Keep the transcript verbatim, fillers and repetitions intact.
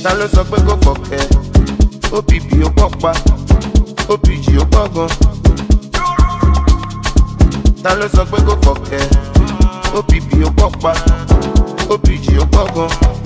Ta ló sọ pé kò fọ̀kẹ́? O P P ó pọ̀ pa, O P G ó pọ̀ gan. Ta ló sọ pé kò fọ̀kẹ́? O P P ó pọ̀ pa, O P G ó pọ̀ gan.